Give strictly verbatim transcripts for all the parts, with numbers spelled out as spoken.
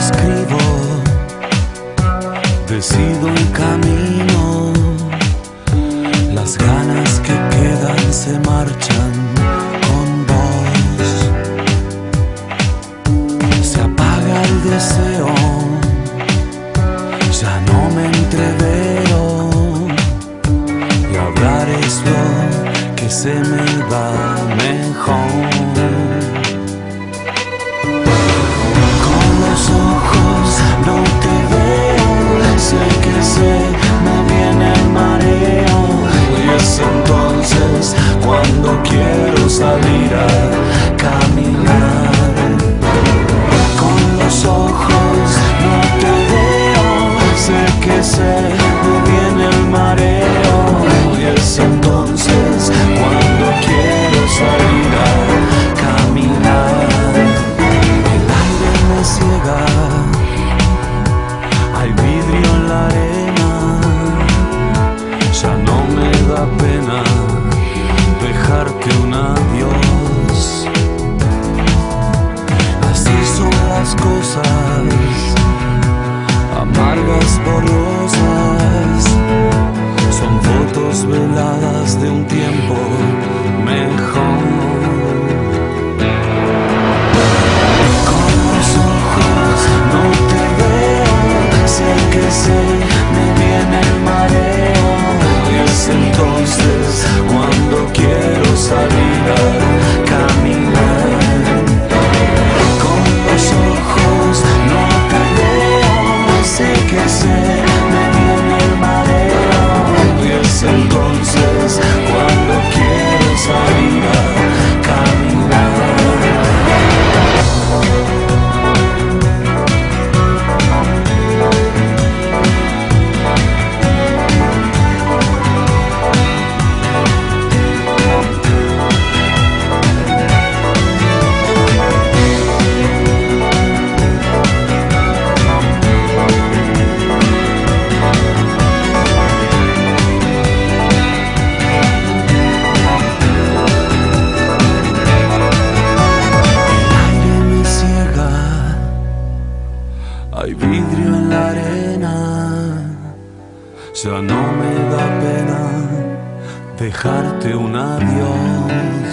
escribo, decido un camino, las ganas que quedan se marchan con vos. Se apaga el deseo, ya no me entreveo, y hablar es lo que se me va mejor. Con los ojos no te veo, sé que se me viene el mareo, y es entonces cuando quiero salir a caminar. Con los ojos no te veo, sé que se me viene el mareo, y es entonces cuando quiero salir a caminar. El aire me ciega, hay vidrio en la arena, ya no me da pena dejarte un adiós. Así son las cosas, amargas, borrosas, son fotos veladas de un tiempo mejor. Con los ojos no te veo, sé que se me viene el mareo, y es entonces cuando quiero salir a caminar. Con los ojos no te veo, sé que se me viene el mareo, y es entonces cuando quiero salir a caminar. Hay vidrio en la arena, ya no me da pena dejarte un adiós.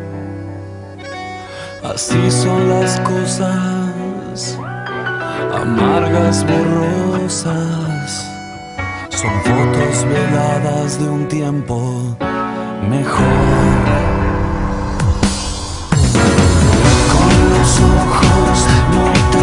Así son las cosas, amargas, borrosas, son fotos veladas de un tiempo mejor. Con los ojos no te